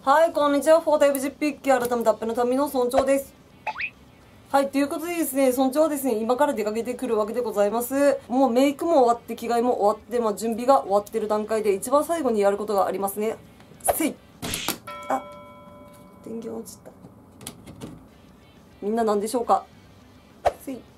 はい、こんにちは。フォータイブジッピッキ改めてアップのための村長です。はい、ということでですね、村長はですね、今から出かけてくるわけでございます。もうメイクも終わって、着替えも終わって、準備が終わってる段階で、一番最後にやることがありますね。せい。あ、電源落ちた。みんな何でしょうか。せい。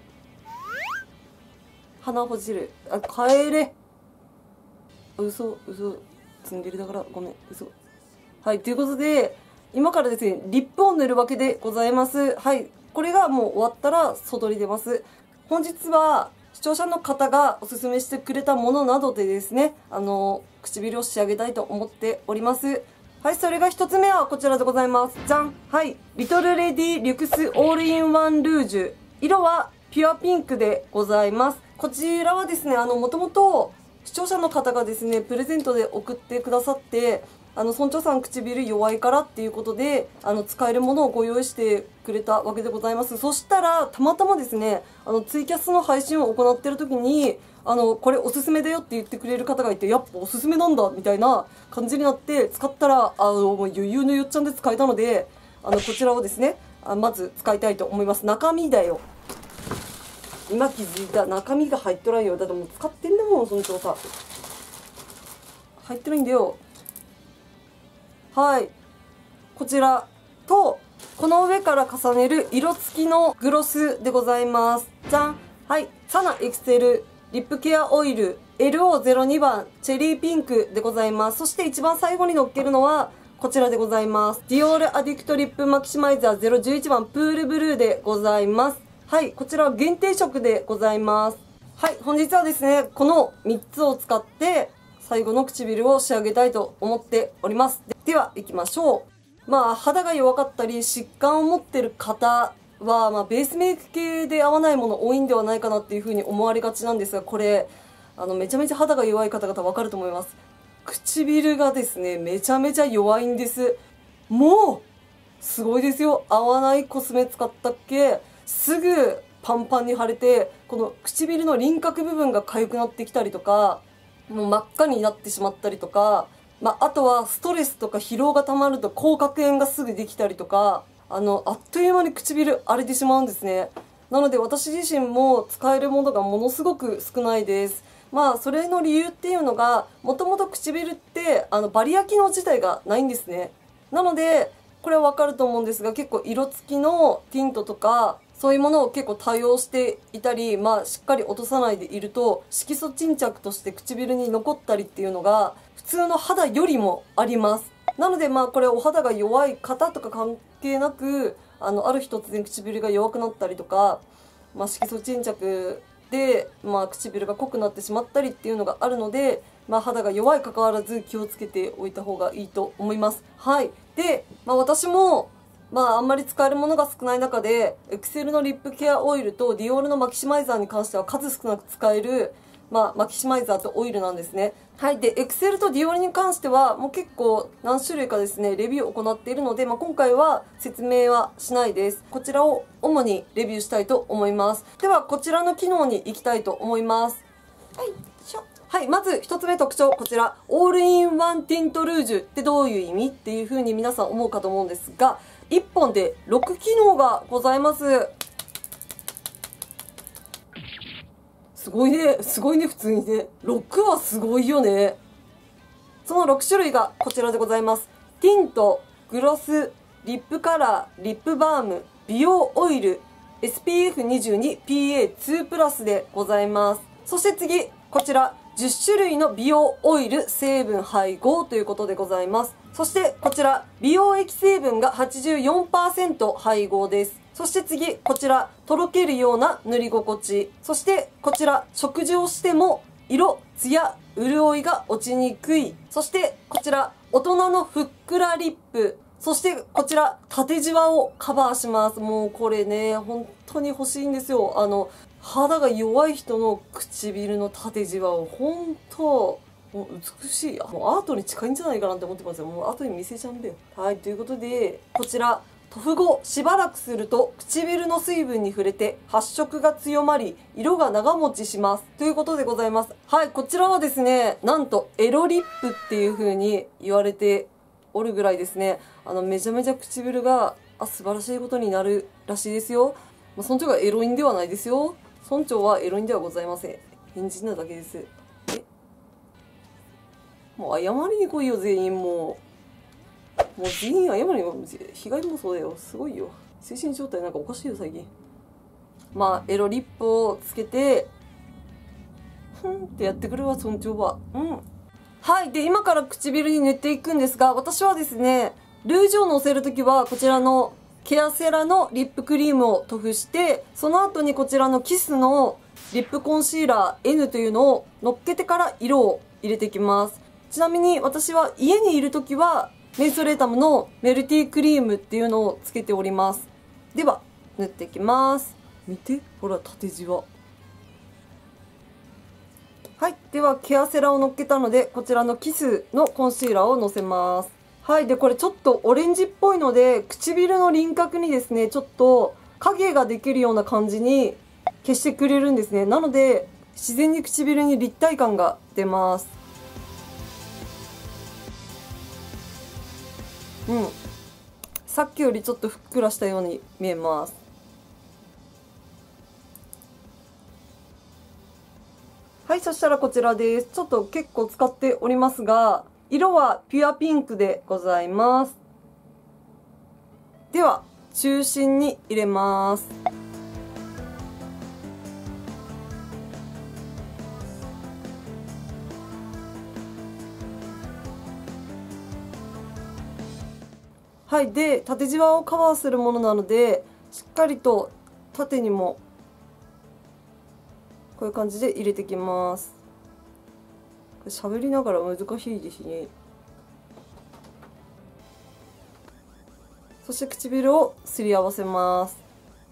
鼻ほじる。あ、帰れ。嘘。ツンデレだから、ごめん、嘘。はい、ということで、今からですね、リップを塗るわけでございます。はい、これがもう終わったら外に出ます。本日は視聴者の方がおすすめしてくれたものなどでですね、唇を仕上げたいと思っております。はい、それが一つ目はこちらでございます。じゃん。はい、リトルレディリュクスオールインワンルージュ。色はピュアピンクでございます。こちらはですね、もともと視聴者の方がですね、プレゼントで送ってくださって、村長さん唇弱いからっていうことで、使えるものをご用意してくれたわけでございます。そしたら、たまたまですね、ツイキャスの配信を行ってる時に、これおすすめだよって言ってくれる方がいて、やっぱおすすめなんだ、みたいな感じになって、使ったら、もう余裕のよっちゃんで使えたので、こちらをですね、まず使いたいと思います。中身だよ。今気づいた。中身が入っとらんよ。だってもう使ってんだもん、村長さん。入ってないんだよ。はい、こちらとこの上から重ねる色付きのグロスでございます。じゃん。はい、サナエクセルリップケアオイル LO02 番チェリーピンクでございます。そして一番最後に乗っけるのはこちらでございます。ディオールアディクトリップマキシマイザー011番プールブルーでございます。はい、こちらは限定色でございます。はい、本日はですね、この3つを使って最後の唇を仕上げたいと思っております。では行きましょう。肌が弱かったり疾患を持ってる方は、ベースメイク系で合わないもの多いんではないかなっていうふうに思われがちなんですが、これめちゃめちゃ肌が弱い方々わかると思います。唇がですねめちゃめちゃ弱いんです。もうすごいですよ。合わないコスメ使ったっけすぐパンパンに腫れて、この唇の輪郭部分が痒くなってきたりとか、もう真っ赤になってしまったりとか、あとはストレスとか疲労がたまると口角炎がすぐできたりとか、あっという間に唇荒れてしまうんですね。なので私自身も使えるものがものすごく少ないです。それの理由っていうのが、もともと唇ってバリア機能自体がないんですね。なのでこれはわかると思うんですが、結構色付きのティントとかそういうものを結構多用していたり、しっかり落とさないでいると色素沈着として唇に残ったりっていうのが普通の肌よりもあります。なのでこれお肌が弱い方とか関係なく、ある日突然唇が弱くなったりとか、色素沈着で、唇が濃くなってしまったりっていうのがあるので、肌が弱い関わらず気をつけておいた方がいいと思います。はい。で、私もあんまり使えるものが少ない中で、エクセルのリップケアオイルとディオールのマキシマイザーに関しては数少なく使える、マキシマイザーとオイルなんですね。はい。で、エクセルとディオールに関しては、もう結構何種類かですね、レビューを行っているので、今回は説明はしないです。こちらを主にレビューしたいと思います。では、こちらの機能に行きたいと思います。はい。はい、まず一つ目特徴、こちら、オールインワンティントルージュってどういう意味っていう風に皆さん思うかと思うんですが、1本で6機能がございます。すごいね、普通にね。6はすごいよね。その6種類がこちらでございます。ティント、グロス、リップカラー、リップバーム、美容オイル、SPF22、PA2 プラスでございます。そして次、こちら、10種類の美容オイル成分配合ということでございます。そしてこちら、美容液成分が 84% 配合です。そして次、こちら、とろけるような塗り心地。そしてこちら、食事をしても色、ツヤ、潤いが落ちにくい。そしてこちら、大人のふっくらリップ。そしてこちら、縦じわをカバーします。もうこれね、本当に欲しいんですよ。肌が弱い人の唇の縦じわを本当もう美しい。もうアートに近いんじゃないかなって思ってますよ。もう後に見せちゃうんだよ。はい、ということで、こちら、塗布後しばらくすると唇の水分に触れて発色が強まり色が長持ちしますということでございます。はい、こちらはですね、なんとエロリップっていう風に言われておるぐらいですね、めちゃめちゃ唇が素晴らしいことになるらしいですよ。村長がエロいんではないですよ。村長はエロいんではございません。変人なだけです。もう謝りに来いよ、全員。もう全員謝りに来い。被害もそうだよ。すごいよ。精神状態なんかおかしいよ、最近。まあ、エロリップをつけて、ふんってやってくるわ、村長は。うん。はい。で、今から唇に塗っていくんですが、私はですね、ルージュをのせるときは、こちらのケアセラのリップクリームを塗布して、その後にこちらのキスのリップコンシーラー N というのを乗っけてから色を入れていきます。ちなみに私は家にいるときは、メンソレータムのメルティークリームっていうのをつけております。では、塗っていきます。見て、ほら、縦じわ。はい。では、ケアセラを乗っけたので、こちらのキスのコンシーラーをのせます。はい。で、これちょっとオレンジっぽいので、唇の輪郭にですね、ちょっと影ができるような感じに消してくれるんですね。なので、自然に唇に立体感が出ます。うん。さっきよりちょっとふっくらしたように見えます。はい、そしたらこちらです。ちょっと結構使っておりますが、色はピュアピンクでございます。では、中心に入れます。はい。で、縦じわをカバーするものなので、しっかりと縦にも、こういう感じで入れていきます。喋りながら難しいですね。そして唇をすり合わせます。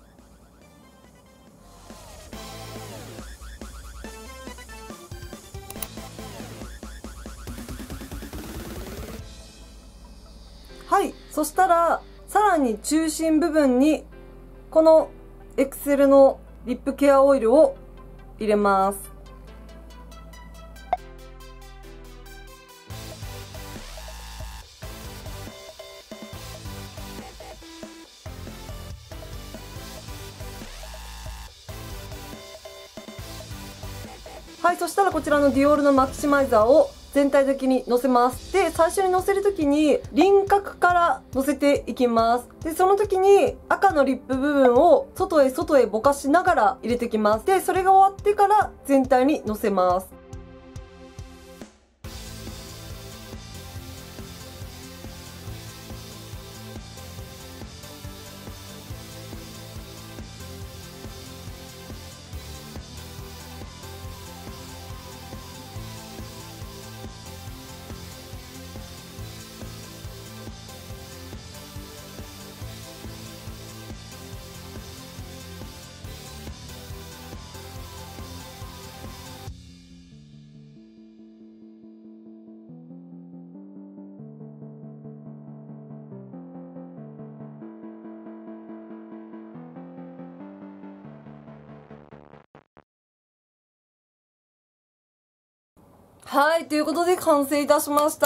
はい。そしたら、さらに中心部分に、このエクセルのリップケアオイルを入れます。はい。そしたらこちらのディオールのマキシマイザーを全体的にのせます。で、最初にのせるときに輪郭からのせていきます。で、その時に赤のリップ部分を外へぼかしながら入れていきます。で、それが終わってから全体にのせます。はい、ということで完成いたしました。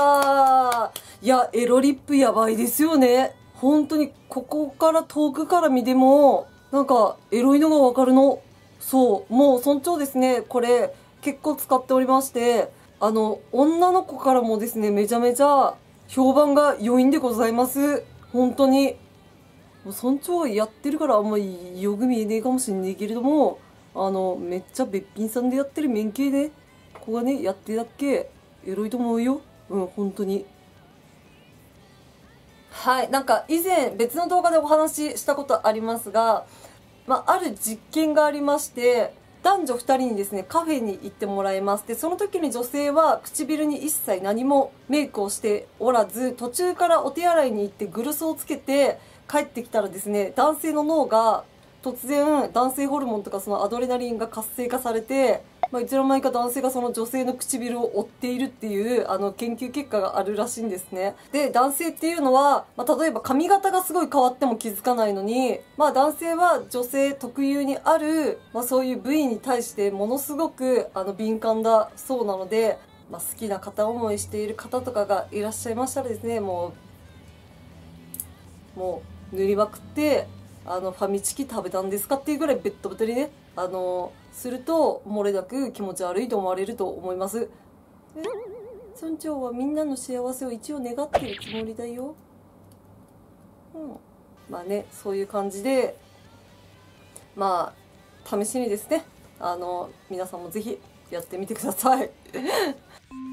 いや、エロリップやばいですよね。本当に、ここから遠くから見ても、なんか、エロいのがわかるの。そう、もう尊重ですね。これ、結構使っておりまして、女の子からもですね、めちゃめちゃ評判が良いんでございます。本当に。もう尊重やってるからあんまりよく見えねえかもしんねえけれども、めっちゃべっぴんさんでやってる面系で、ここがね、やってだっけ、エロいと思うよ。うん、本当に。はい、なんか以前別の動画でお話ししたことありますが、ある実験がありまして、男女2人にですね、カフェに行ってもらいます。で、その時に女性は唇に一切何もメイクをしておらず、途中からお手洗いに行ってグロスをつけて帰ってきたらですね、男性の脳が突然男性ホルモンとかそのアドレナリンが活性化されて、いつの間にか男性がその女性の唇を追っているっていう研究結果があるらしいんですね。で、男性っていうのは、例えば髪型がすごい変わっても気づかないのに、男性は女性特有にある、そういう部位に対してものすごく敏感だそうなので、 好きな片思いしている方とかがいらっしゃいましたらですね、もう塗りまくってファミチキ食べたんですかっていうぐらいベッドベトにねすると漏れなく気持ち悪いと思われると思います。村長はみんなの幸せを一応願ってるつもりだよ。まあね、そういう感じで試しにですね皆さんもぜひやってみてください